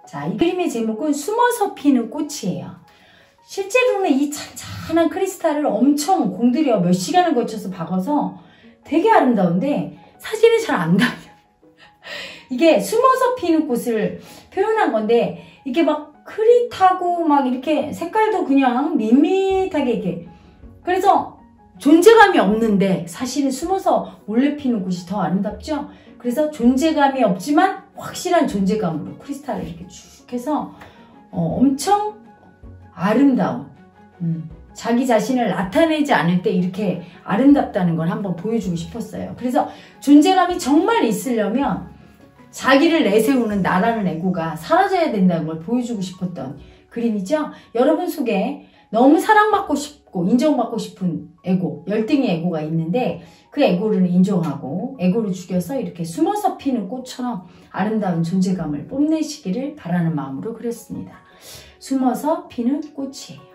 자, 이 그림의 제목은 숨어서 피는 꽃이에요. 실제로는 이 찬찬한 크리스탈을 엄청 공들여 몇 시간을 거쳐서 박아서 되게 아름다운데 사진이 잘 안 나와요. 이게 숨어서 피는 꽃을 표현한 건데 이게 막 흐릿하고 막 이렇게 색깔도 그냥 밋밋하게 이렇게, 그래서 존재감이 없는데 사실은 숨어서 몰래 피는 꽃이 더 아름답죠? 그래서 존재감이 없지만 확실한 존재감으로 크리스탈을 이렇게 쭉 해서 엄청 아름다운, 자기 자신을 나타내지 않을 때 이렇게 아름답다는 걸 한번 보여주고 싶었어요. 그래서 존재감이 정말 있으려면 자기를 내세우는 나라는 에고가 사라져야 된다는 걸 보여주고 싶었던 그림이죠. 여러분 속에 너무 사랑받고 싶고 인정받고 싶은 에고, 열등의 에고가 있는데 그 에고를 인정하고 에고를 죽여서 이렇게 숨어서 피는 꽃처럼 아름다운 존재감을 뽐내시기를 바라는 마음으로 그렸습니다. 숨어서 피는 꽃이에요.